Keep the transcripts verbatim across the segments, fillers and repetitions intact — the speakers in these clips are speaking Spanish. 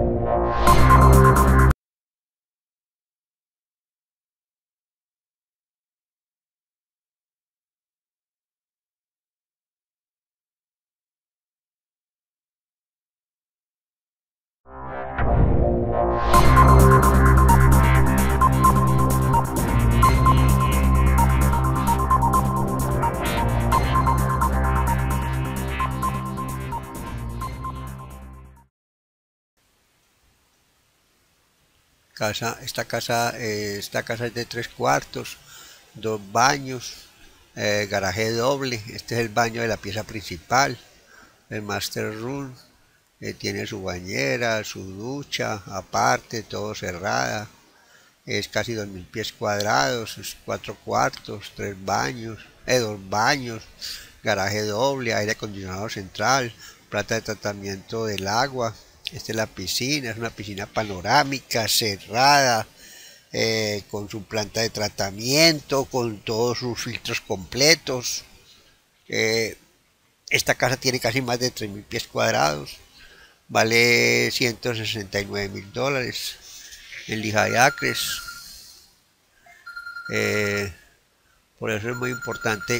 Casa, esta casa, eh, esta casa es de tres cuartos, dos baños, eh, garaje doble. Este es el baño de la pieza principal, el master room. Eh, tiene su bañera, su ducha, aparte, todo cerrada. Es casi dos mil pies cuadrados, sus cuatro cuartos, tres baños, eh, dos baños, garaje doble, aire acondicionado central, planta de tratamiento del agua. Esta es la piscina, es una piscina panorámica, cerrada, eh, con su planta de tratamiento, con todos sus filtros completos. Eh, esta casa tiene casi más de tres mil pies cuadrados, vale ciento sesenta y nueve mil dólares en Lija de Acres. Eh, por eso es muy importante.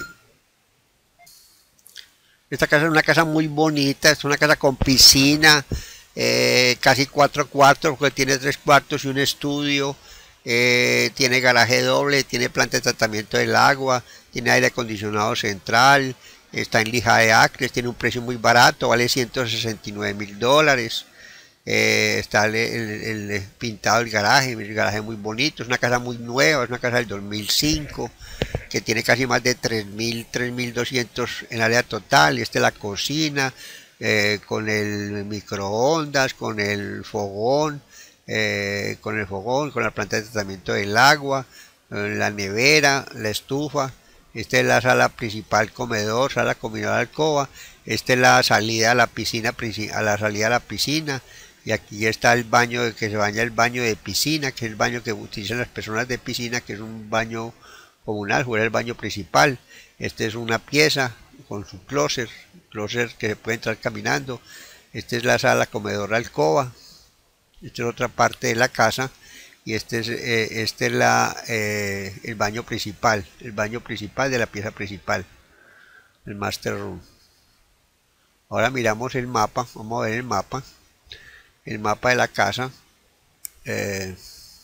Esta casa es una casa muy bonita, es una casa con piscina, eh, casi cuatro cuartos, porque tiene tres cuartos y un estudio. Eh, tiene garaje doble, tiene planta de tratamiento del agua, tiene aire acondicionado central, está en Lija de Acres, tiene un precio muy barato, vale ciento sesenta y nueve mil dólares. Eh, está el, el, el pintado del garaje, el garaje muy bonito, es una casa muy nueva, es una casa del dos mil cinco, que tiene casi más de tres mil, tres mil doscientos en área total. Y esta es la cocina, eh, con el microondas, con el fogón, eh, con el fogón, con la planta de tratamiento del agua, eh, la nevera, la estufa. Esta es la sala principal, comedor, sala comedor, alcoba. Esta es la salida a la piscina, a la salida a la piscina. Y aquí está el baño que se baña, el baño de piscina, que es el baño que utilizan las personas de piscina, que es un baño comunal, fuera el baño principal. Esta es una pieza con su closet, closet que se puede entrar caminando. Esta es la sala comedor alcoba. Esta es otra parte de la casa. Y este es, eh, este es la, eh, el baño principal, el baño principal de la pieza principal, el master room. Ahora miramos el mapa, vamos a ver el mapa, el mapa de la casa. Eh,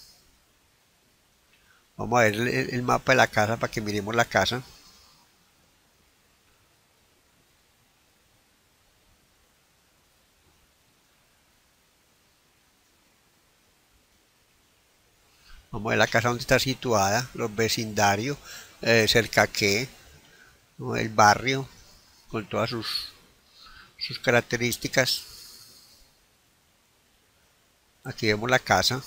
vamos a ver el, el mapa de la casa para que miremos la casa. Vamos a ver la casa donde está situada, los vecindarios, eh, cerca que, ¿no? El barrio, con todas sus, sus características. Aquí vemos la casa.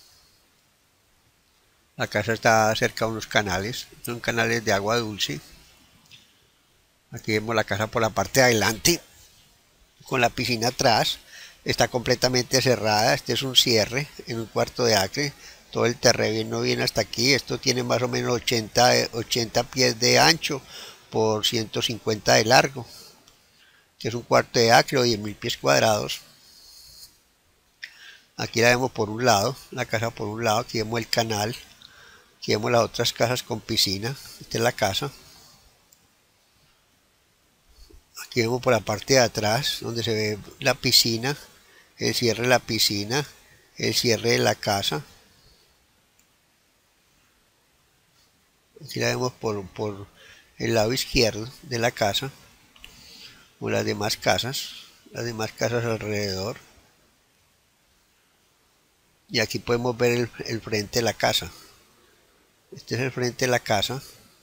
La casa está cerca de unos canales, son canales de agua dulce. Aquí vemos la casa por la parte de adelante, con la piscina atrás. Está completamente cerrada, este es un cierre en un cuarto de acre. Todo el terreno viene hasta aquí. Esto tiene más o menos ochenta, ochenta pies de ancho por ciento cincuenta de largo, que es un cuarto de acre o diez mil pies cuadrados. Aquí la vemos por un lado, la casa por un lado. Aquí vemos el canal, aquí vemos las otras casas con piscina. Esta es la casa. Aquí vemos por la parte de atrás, donde se ve la piscina, el cierre de la piscina, el cierre de la casa. Aquí la vemos por, por el lado izquierdo de la casa, o las demás casas, las demás casas alrededor. Y aquí podemos ver el, el frente de la casa. Este es el frente de la casa.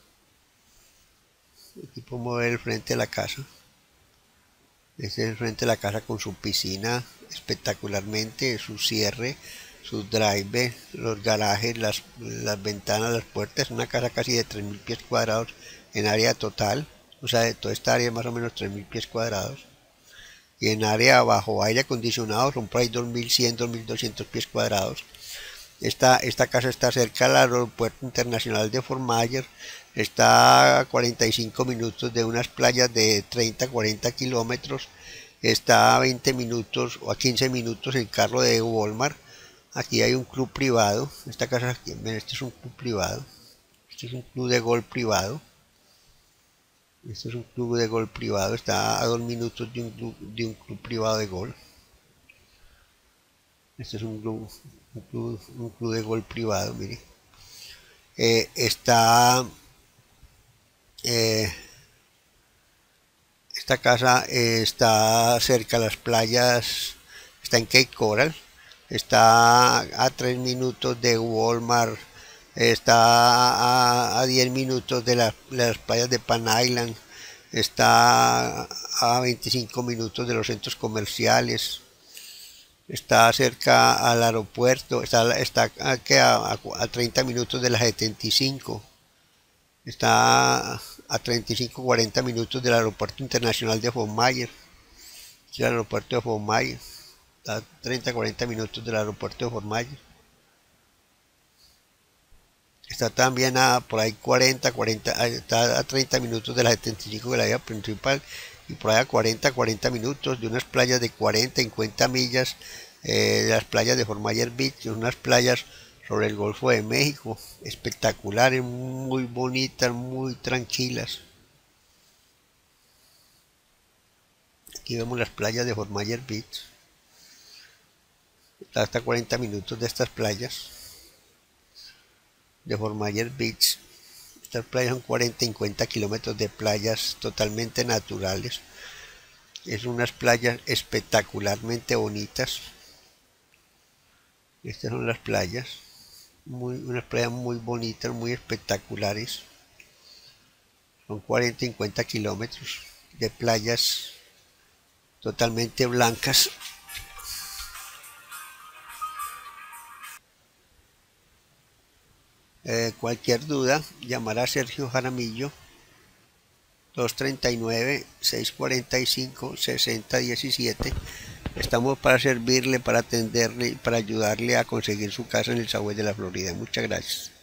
Aquí podemos ver el frente de la casa. Este es el frente de la casa con su piscina espectacularmente, su cierre, sus drive, los garajes, las, las ventanas, las puertas. Una casa casi de tres mil pies cuadrados en área total. O sea, de toda esta área más o menos tres mil pies cuadrados. Y en área bajo aire acondicionado son por ahí dos mil cien, dos mil doscientos pies cuadrados. Esta, esta casa está cerca del aeropuerto internacional de Fort Myers. Está a cuarenta y cinco minutos de unas playas de treinta a cuarenta kilómetros. Está a veinte minutos o a quince minutos en carro de Walmart. Aquí hay un club privado. Esta casa, este es un club privado. Este es un club de golf privado. Este es un club de golf privado. Está a dos minutos de un club, de un club privado de golf. Este es un club, un club, un club de golf privado, mire. Eh, está eh, esta casa eh, está cerca de las playas, está en Cape Coral, está a tres minutos de Walmart, está a, a diez minutos de, la, de las playas de Pan Island, está a veinticinco minutos de los centros comerciales, está cerca al aeropuerto, está, está a, a, a treinta minutos de la setenta y cinco, está a treinta y cinco a cuarenta minutos del aeropuerto internacional de Fort Myers, el aeropuerto de Fort Myers, está a treinta a cuarenta minutos del aeropuerto de Fort Myers. Está también a por ahí cuarenta, cuarenta, está a treinta minutos de la setenta y cinco de la vía principal y por ahí a cuarenta, cuarenta minutos de unas playas de cuarenta, cincuenta millas, eh, de las playas de Fort Myers Beach, unas playas sobre el Golfo de México, espectaculares, muy bonitas, muy tranquilas. Aquí vemos las playas de Fort Myers Beach, está hasta cuarenta minutos de estas playas de Fort Myers Beach. Estas playas son cuarenta a cincuenta kilómetros de playas totalmente naturales. Es unas playas espectacularmente bonitas. Estas son las playas, muy, unas playas muy bonitas, muy espectaculares. Son cuarenta a cincuenta kilómetros de playas totalmente blancas. Eh, cualquier duda, llamar a Sergio Jaramillo, dos tres nueve, seis cuatro cinco, seis cero uno siete. Estamos para servirle, para atenderle y para ayudarle a conseguir su casa en el Sahués de la Florida. Muchas gracias.